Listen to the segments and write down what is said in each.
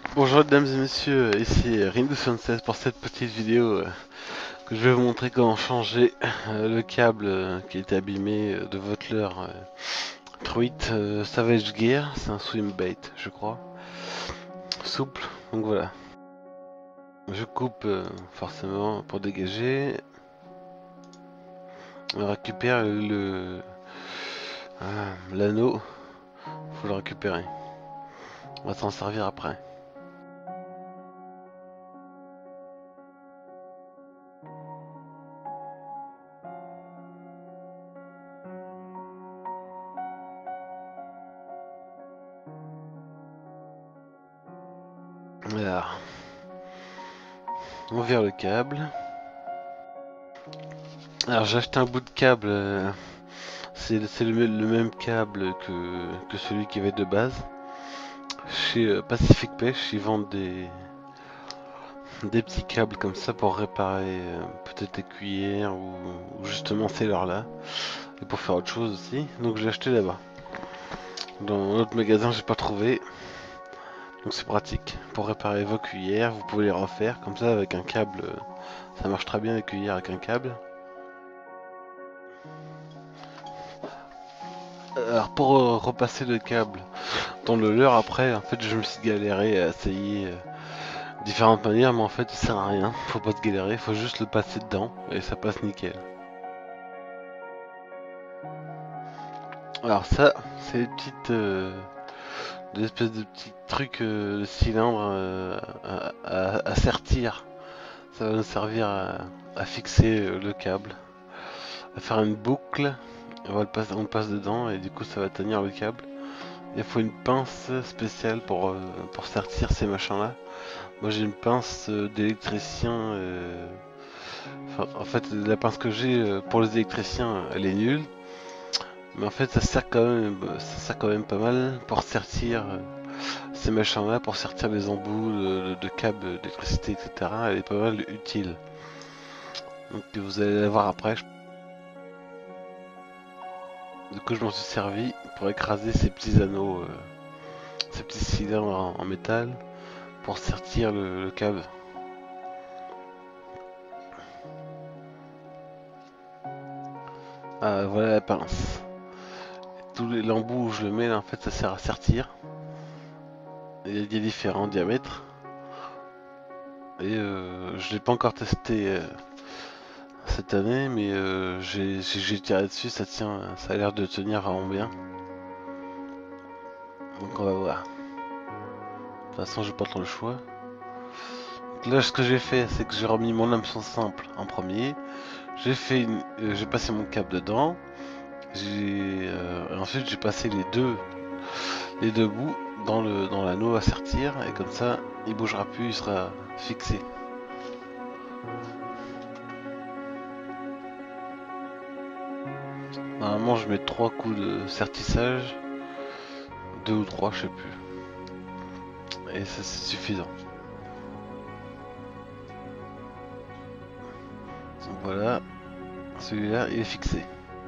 Bonjour mesdames et messieurs, ici Rindu76 pour cette petite vidéo que je vais vous montrer comment changer le câble qui est abîmé de votre leurre truite Savage Gear. C'est un swim bait je crois, souple. Donc voilà, je coupe forcément pour dégager. On récupère l'anneau, faut le récupérer, on va s'en servir après. Voilà, on vire le câble. Alors j'ai acheté un bout de câble, c'est le même câble que celui qui avait de base. Chez Pacific Pêche, ils vendent des petits câbles comme ça pour réparer peut-être les cuillères ou justement ces leurres-là. Et pour faire autre chose aussi. Donc je l'ai acheté là-bas. Dans l'autre magasin, j'ai pas trouvé. Donc c'est pratique. Pour réparer vos cuillères, vous pouvez les refaire comme ça avec un câble. Ça marche très bien les cuillères avec un câble. Alors pour repasser le câble dans le leurre après, en fait je me suis galéré à essayer différentes manières, mais en fait il sert à rien. Faut pas se galérer, faut juste le passer dedans et ça passe nickel. Alors ça, c'est des espèces de petits trucs de cylindres à sertir. Ça va nous servir à fixer le câble, à faire une boucle. On le passe dedans et du coup ça va tenir le câble. Il faut une pince spéciale pour sertir ces machins-là. Moi j'ai une pince d'électricien. En fait, la pince que j'ai pour les électriciens, elle est nulle. Mais en fait, ça sert quand même pas mal pour sertir ces machins-là, pour sertir les embouts de câbles d'électricité, etc. Elle est pas mal utile. Donc vous allez la voir après. Du coup, je m'en suis servi pour écraser ces petits anneaux, ces petits cylindres en métal, pour sertir le câble. Ah, voilà la pince. Tous l'embout où je le mets, là, en fait, ça sert à sertir. Il y a différents diamètres. Et je l'ai pas encore testé cette année, mais j'ai tiré dessus, ça tient, ça a l'air de tenir vraiment bien. Donc on va voir. De toute façon, j'ai pas trop le choix. Donc là, ce que j'ai fait, c'est que j'ai remis mon hameçon simple en premier. J'ai passé mon câble dedans. Ensuite, j'ai passé les deux bouts dans l'anneau à sertir, et comme ça, il bougera plus, il sera fixé. Normalement, je mets 3 coups de sertissage, 2 ou 3, je sais plus, et ça c'est suffisant. Donc voilà, celui-là il est fixé.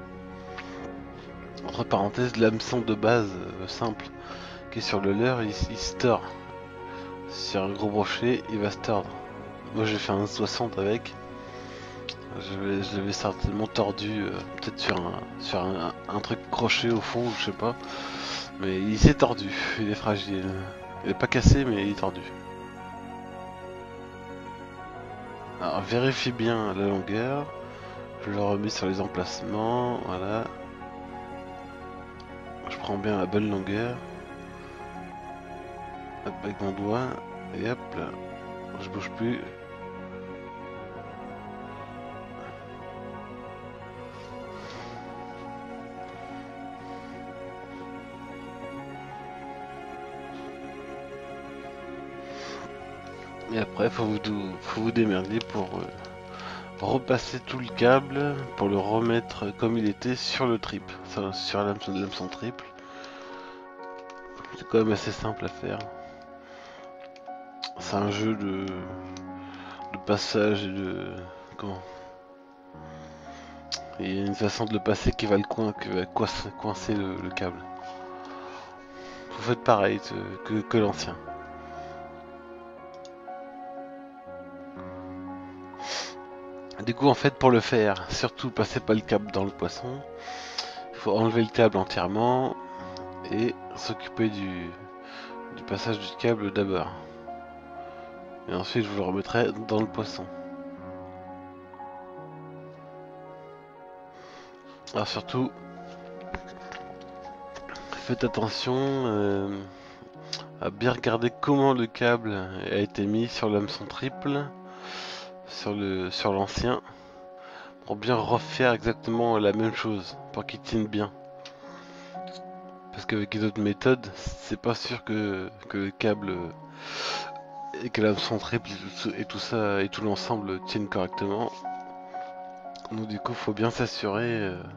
Entre parenthèses, l'hameçon de base simple qui est sur le leurre, il se tord. Sur un gros brochet, il va se tordre. Moi j'ai fait un 60 avec. Je l'avais certainement tordu, peut-être sur un truc crochet au fond, je sais pas. Mais il s'est tordu, il est fragile. Il est pas cassé, mais il est tordu. Alors vérifie bien la longueur. Je le remets sur les emplacements, voilà. Je prends bien la bonne longueur. Hop, avec mon doigt, et hop là. Je bouge plus. Et après, faut vous démerder pour repasser tout le câble, pour le remettre comme il était sur le trip, sur l'hameçon triple. C'est quand même assez simple à faire. C'est un jeu de passage et de... Comment? Il y a une façon de le passer qui va coincer le câble. Vous faites pareil que l'ancien. Du coup en fait pour le faire, surtout passez pas le câble dans le poisson. Il faut enlever le câble entièrement et s'occuper du passage du câble d'abord. Et ensuite vous le remettrez dans le poisson. Alors surtout, faites attention à bien regarder comment le câble a été mis sur l'hameçon triple, sur l'ancien, pour bien refaire exactement la même chose, pour qu'il tienne bien. Parce qu'avec les autres méthodes, c'est pas sûr que le câble et que l'hameçon triple et tout ça et tout l'ensemble tiennent correctement. Donc du coup, faut bien s'assurer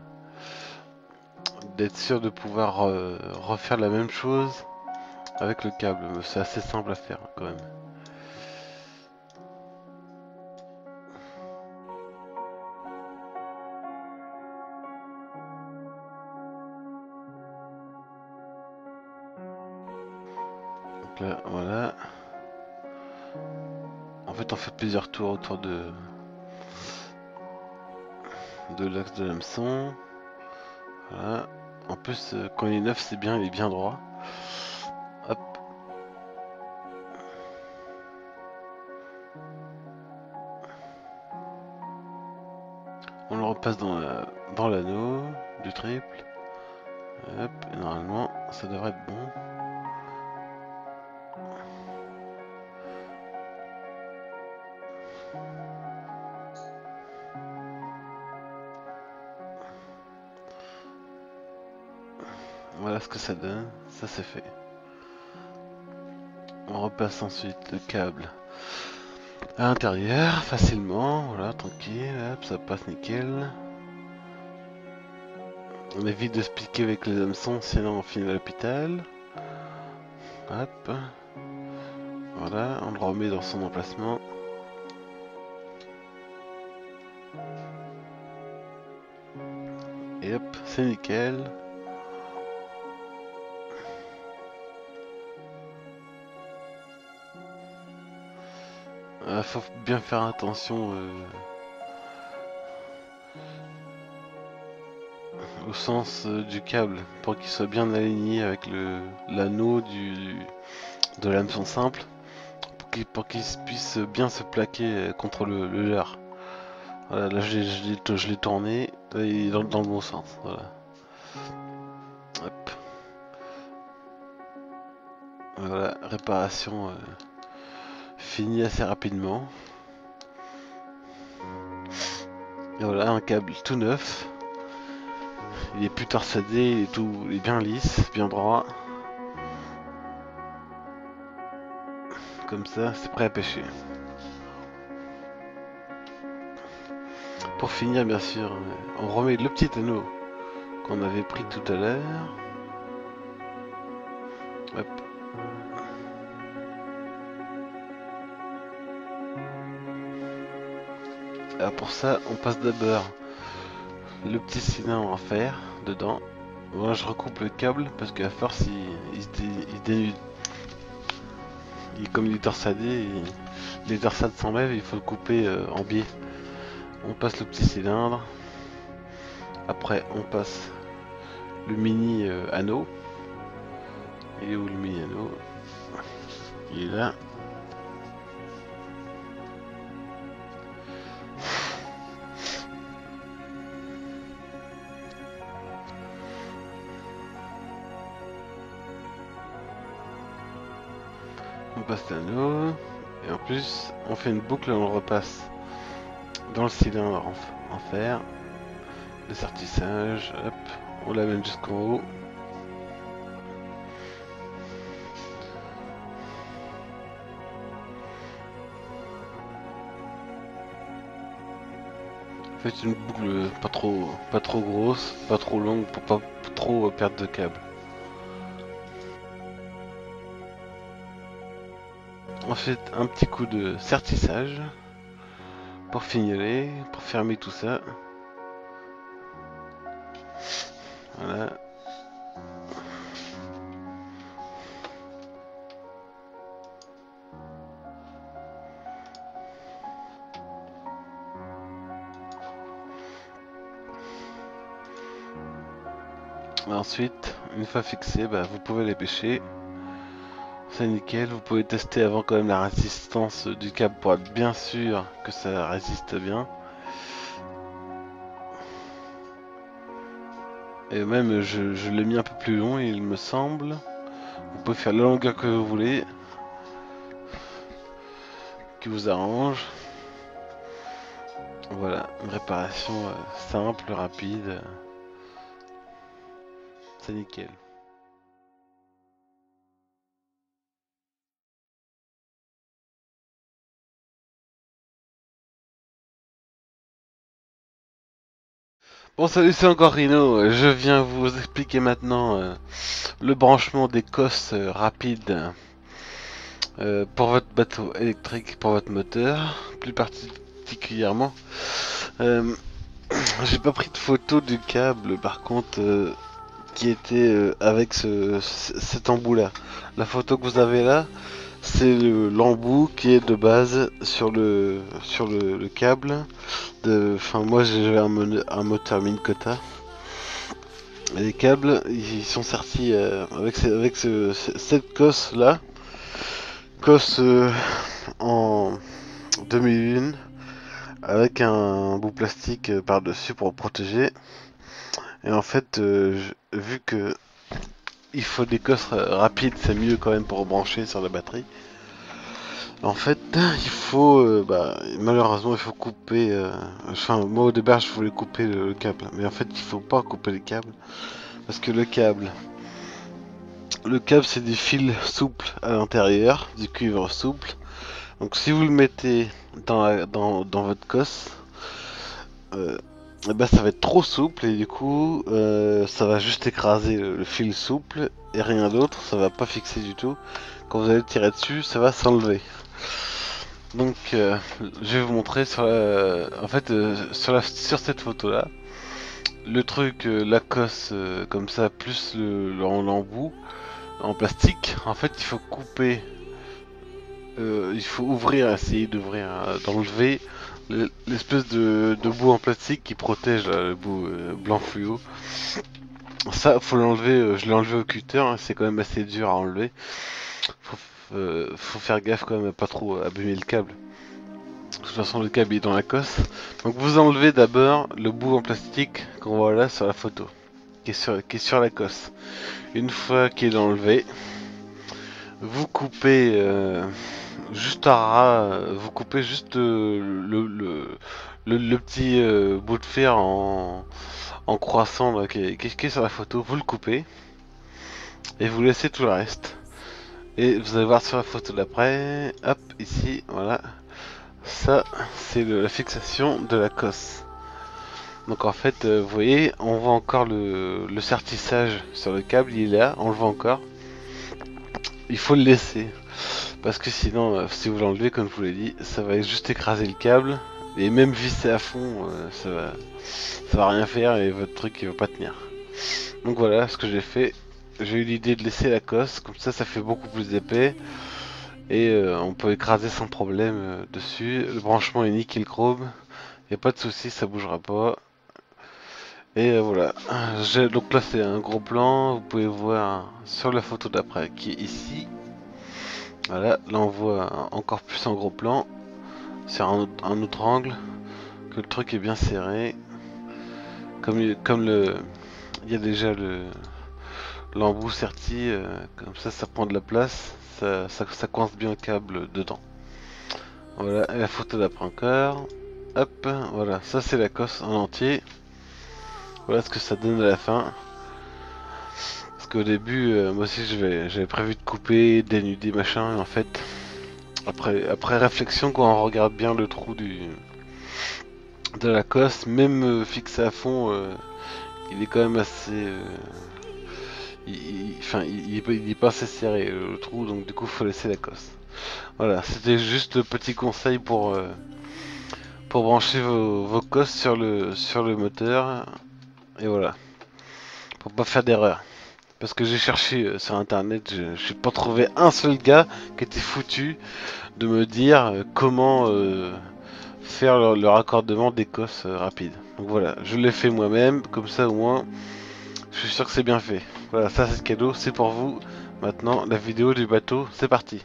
d'être sûr de pouvoir refaire la même chose avec le câble. C'est assez simple à faire quand même. Donc là, voilà. En fait, on fait plusieurs tours autour de l'axe de l'hameçon. Voilà. En plus, quand il est neuf, c'est bien, il est bien droit. Hop. On le repasse dans l'anneau du triple. Hop. Et normalement, ça devrait être bon. Voilà ce que ça donne. Ça, c'est fait. On repasse ensuite le câble à l'intérieur, facilement, voilà, tranquille, hop, ça passe nickel. On évite de se piquer avec les hameçons, sinon on finit à l'hôpital. Hop, voilà, on le remet dans son emplacement. Et hop, c'est nickel. Faut bien faire attention au sens du câble pour qu'il soit bien aligné avec l'anneau de l'hameçon simple pour qu'il puisse bien se plaquer contre le leurre. Voilà, là je l'ai tourné, là, il est dans le bon sens. Voilà. Hop. Voilà, réparation finie assez rapidement. Et voilà, un câble tout neuf. Il est plus torsadé, il est bien lisse, bien droit. Comme ça, c'est prêt à pêcher. Pour finir, bien sûr, on remet le petit anneau qu'on avait pris tout à l'heure. Hop. Alors pour ça, on passe d'abord le petit cylindre en fer dedans. Moi, je recoupe le câble parce qu'à force, il se dénude. Comme il est torsadé, les torsades s'enlèvent, il faut le couper en biais. On passe le petit cylindre. Après, on passe le mini anneau. Il est où le mini anneau? Il est là. On passe l'anneau. Et en plus, on fait une boucle et on le repasse dans le cylindre en fer. Le sertissage, hop, on l'amène jusqu'en haut. Faites une boucle pas trop grosse, pas trop longue pour pas trop perdre de câble. Ensuite, un petit coup de sertissage pour fignoler, pour fermer tout ça. Voilà. Ensuite, une fois fixé, bah, vous pouvez les pêcher. C'est nickel, vous pouvez tester avant quand même la résistance du câble pour être bien sûr que ça résiste bien. Et même je l'ai mis un peu plus long il me semble. Vous pouvez faire la longueur que vous voulez, qui vous arrange. Voilà, une réparation simple, rapide. C'est nickel. Bon salut, c'est encore Rino. Je viens vous expliquer maintenant le branchement des cosses rapides pour votre bateau électrique, pour votre moteur, plus particulièrement. Euh, J'ai pas pris de photo du câble par contre qui était avec cet embout là. La photo que vous avez là, c'est l'embout qui est de base sur le câble. Enfin moi j'avais un moteur Minn Kota. Et les câbles ils sont sortis avec cette cosse là. Cosse en 2001 avec un bout plastique par-dessus pour protéger. Et en fait, vu que il faut des cosses rapides, c'est mieux quand même pour brancher sur la batterie. En fait, il faut, malheureusement, il faut couper. Enfin, moi au départ, je voulais couper le câble, mais en fait, il faut pas couper les câbles parce que le câble, c'est du fil souple à l'intérieur, du cuivre souple. Donc, si vous le mettez dans votre cosse, eh ben, ça va être trop souple et du coup ça va juste écraser le fil souple et rien d'autre, ça va pas fixer du tout. Quand vous allez tirer dessus, ça va s'enlever. Donc je vais vous montrer en fait sur cette photo là, le truc, la cosse comme ça plus l'embout en plastique. En fait il faut couper, il faut ouvrir, essayer d'ouvrir, d'enlever l'espèce de bout en plastique qui protège là, le bout blanc fluo. Ça, faut l'enlever. Je l'ai enlevé au cutter. Hein, c'est quand même assez dur à enlever. Faut faire gaffe quand même à pas trop abîmer le câble. De toute façon, le câble est dans la cosse. Donc, vous enlevez d'abord le bout en plastique qu'on voit là sur la photo, qui est sur la cosse. Une fois qu'il est enlevé, vous coupez juste à ras, vous coupez juste le petit bout de fer en croissant là, qui est sur la photo, vous le coupez et vous laissez tout le reste. Et vous allez voir sur la photo d'après, hop, ici, voilà, ça c'est la fixation de la cosse. Donc en fait, vous voyez, on voit encore le sertissage sur le câble, il est là, on le voit encore. Il faut le laisser. Parce que sinon, si vous l'enlevez, comme je vous l'ai dit, ça va juste écraser le câble. Et même visser à fond, ça va rien faire et votre truc il va pas tenir. Donc voilà ce que j'ai fait. J'ai eu l'idée de laisser la cosse, comme ça fait beaucoup plus épais. Et on peut écraser sans problème dessus. Le branchement est nickel chrome. Y a pas de souci, ça bougera pas. Et voilà. Donc là c'est un gros plan. Vous pouvez voir sur la photo d'après qui est ici. Voilà, là on voit encore plus en gros plan, sur un autre angle, que le truc est bien serré. Comme il y a déjà l'embout serti, comme ça prend de la place, ça coince bien le câble dedans. Voilà, et la photo d'après encore. Hop, voilà, ça c'est la cosse en entier. Voilà ce que ça donne à la fin. Parce qu'au début, moi aussi j'avais prévu de couper, dénuder, machin, et en fait, après réflexion, quand on regarde bien le trou de la cosse, même fixé à fond, il est quand même assez... il est pas assez serré le trou, donc du coup faut laisser la cosse. Voilà, c'était juste le petit conseil pour brancher vos cosses sur le moteur. Et voilà, pour pas faire d'erreur. Parce que j'ai cherché sur internet, je n'ai pas trouvé un seul gars qui était foutu de me dire comment faire le raccordement des cosses rapides. Donc voilà, je l'ai fait moi-même, comme ça au moins Je suis sûr que c'est bien fait. Voilà, ça c'est cadeau, c'est pour vous. Maintenant, la vidéo du bateau, c'est parti.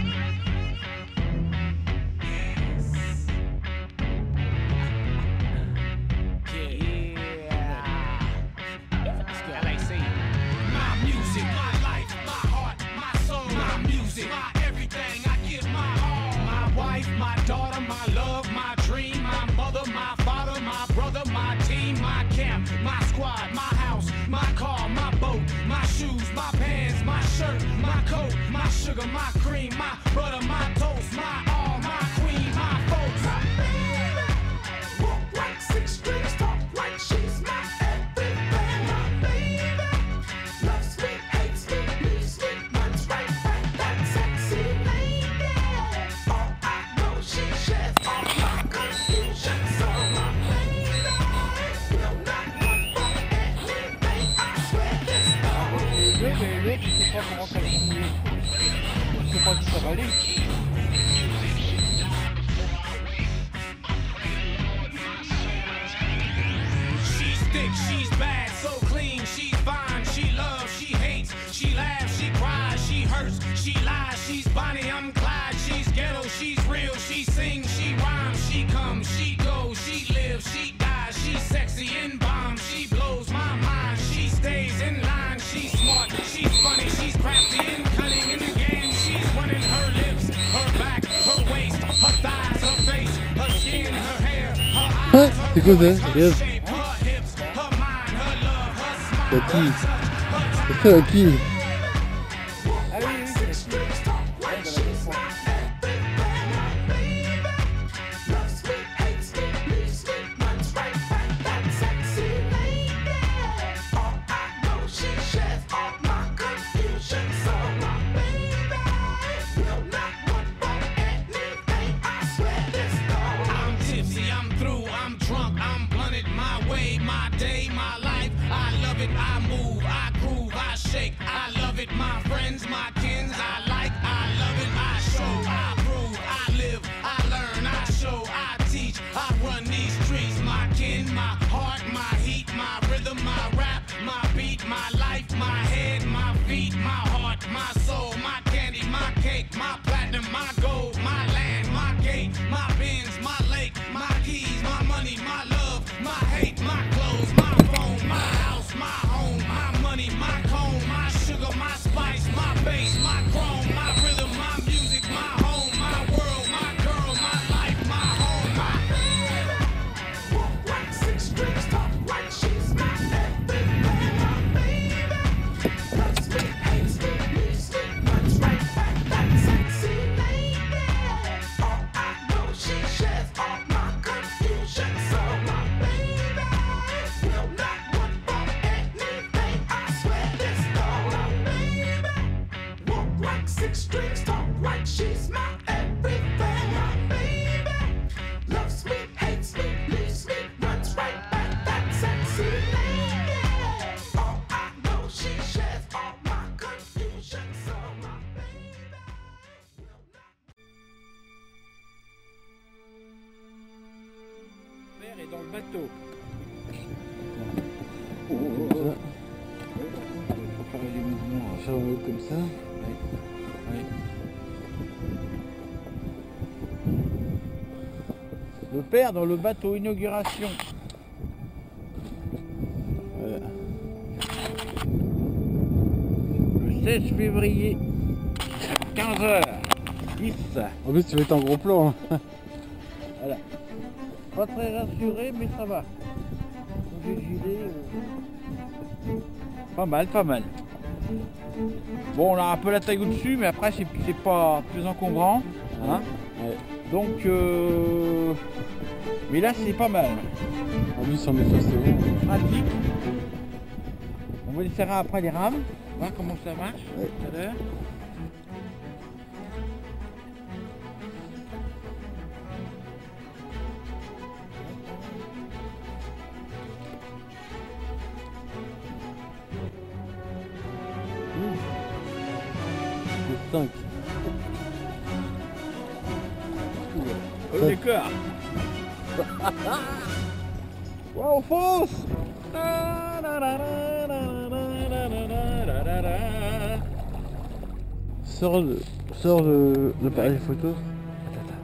My daughter, my love, my dream, my mother, my father, my brother, my team, my camp, my squad, my house, my car, my boat, my shoes, my pants, my shirt, my coat, my sugar, my cream, my butter, my toast, my all, my queen, my folks. My baby, walk like 6 strings, talk like she's my everything. My baby, loves me, hates me, leaves me, runs right back, that sexy lady. All I know, she shares all my confusion. So my baby, will not want for anything. I swear this love. Je sais pas comment ça va continuer. Je sais pas si ça va aller. She's thick, she's bad, so clean, she's fine, she loves, she hates, she laughs, she cries, she hurts, she lies, she's Bonnie, I'm Clyde, she's ghetto, she's real, she sings, she rhymes, she comes, she goes, she lives, she dies, she's sexy and bomb, she blows my mind, she stays in line, she's smart, she's funny, she's crafty and cunning in the game, she's running her lips, her back, her waist, her thighs, her face, her skin, her hair, her eyes, C'est quoi ça? Regarde. shape, her hips, her mind, her love, her smile, C'est qui? her touch, her C'est ça qui? Ah oui, oui, c'est I'm tipsy, I'm through, I'm drunk, I'm blunted, my way, my day, my life. I love it, I move, I groove, I shake. I love it, my friends, my kins, I like, I love it, I show, I prove, I live, I learn, I show, I teach, I run these streets, my kin, my heart, my heat, my rhythm, my rap, my beat, my life, my head, my feet, my heart, my soul, my candy, my cake, my platinum, my gold, my land, my gate, my bins, my lake, my keys, my money, my love, my hate, my clothes, my phone, my house, my home, my money, my comb, my sugar, my spice, my bass, my chrome, my rhythm, my music, my home, my world, my girl, my life, my home, my baby. Walk like 6 strings, talk like she's my everything. My baby loves me, hates me, leaves me, runs right back, that sexy lady. All I know, she shares all my confusion. So my baby will not want for anything. I swear this love. My baby walk like 6 strings, talk like she's my everything. My baby loves me, hates me, leaves me, runs right back, that sexy lady. All I know, she shares all my confusion. So my baby will not. Père est dans le bateau. Comme ça. Pour faire les mouvements, faire un mot comme ça. Ouais. Le père dans le bateau, inauguration. Voilà. Le 16 février, 15h10. En plus, tu vas être en gros plan. Hein. Voilà. Pas très rassuré, mais ça va. J'ai le gilet. Pas mal, pas mal. Bon, on a un peu la taille au-dessus, mais après, c'est pas plus encombrant. Hein. Ouais. Donc, mais là, c'est pas mal. En plus, en effet, c'est bon. Pratique. On va essaiera après les rames, voir comment ça marche Ouais. tout à l'heure. Le 5. Oh, d'accord. Wow, on fonce. Sors l'appareil photo. Attends.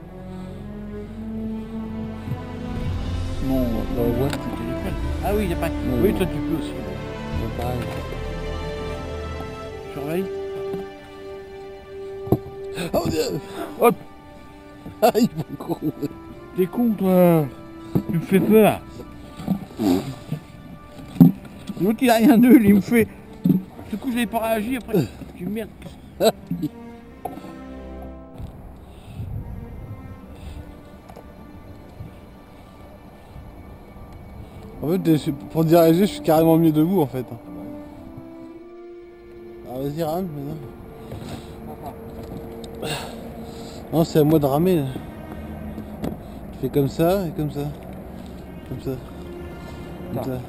Non, dans la boîte du téléphone. Ah oui, il n'y a pas. Non, Oui, non. toi tu peux aussi. L'appareil. Surveille. Oh Dieu. Hop, Aïe mon con. t'es con toi. Tu me fais peur. L'autre il a rien nul, il me fait. Du coup j'avais pas réagi après. Tu merde. En fait, pour diriger, je suis carrément mieux debout en fait. Ah vas-y rame maintenant. Non, c'est à moi de ramer là. Tu fais comme ça et comme ça. Comme ça. Comme ça.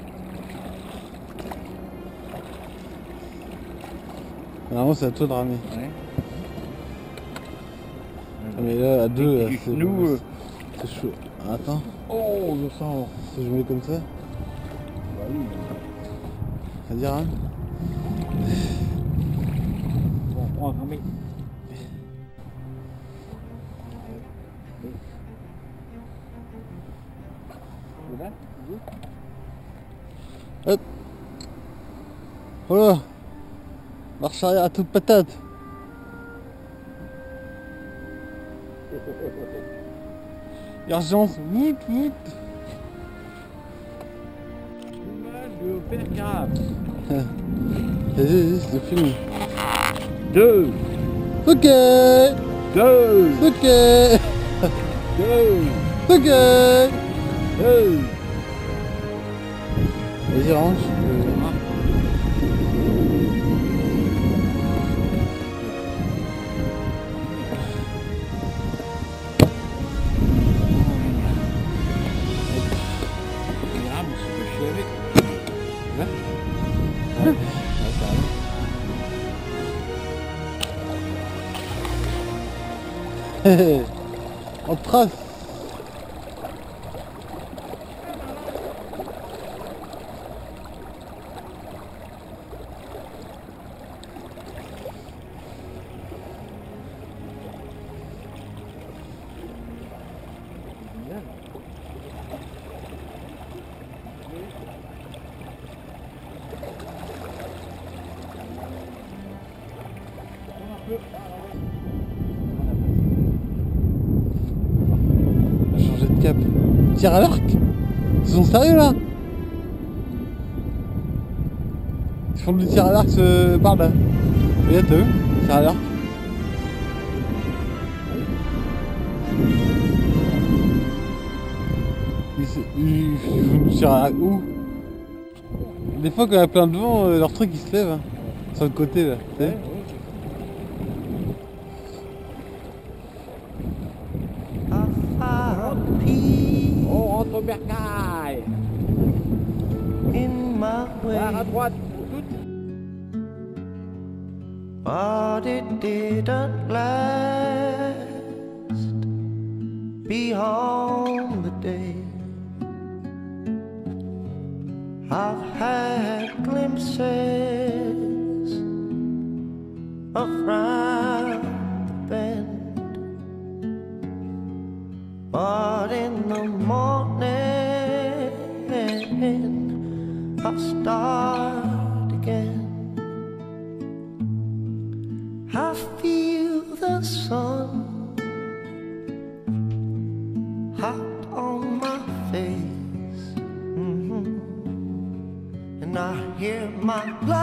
Normalement c'est à toi de ramer. Ouais. Mais là à deux, là, Du c'est genou, c'est chaud. Attends, Oh, je sens. si je mets comme ça. Bah oui. Vas-y rame. Bon, prends, mais. Hop. Voilà. Marche arrière à toute patate. Urgence. Wout wout. Image de Père Carafe. Vas-y, c'est fini. 2, Ok. 2, Ok. 2, Ok. 2. Vas-y range. On trace. On va changer de cap. Tire à l'arc. Ils sont sérieux là? Ils font du tir à l'arc par là. Regarde eux, tir à l'arc. Ils font du tir à l'arc où? Des fois quand il y a plein de vent, leur truc il se lève. Hein. Sur le côté là. Tu sais. On rentre au bercail. In my Barre à way, droite. but it didn't last beyond the day. I've had glimpses of round the bend, but in the morning I start again. I feel the sun hot on my face, and I hear my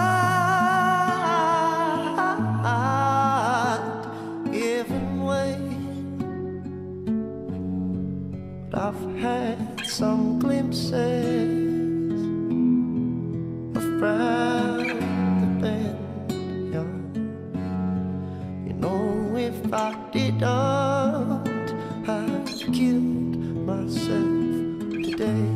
blood giving way. But I've had some glimpses of round the bend, yeah. You know, if I didn't, I'd killed myself today.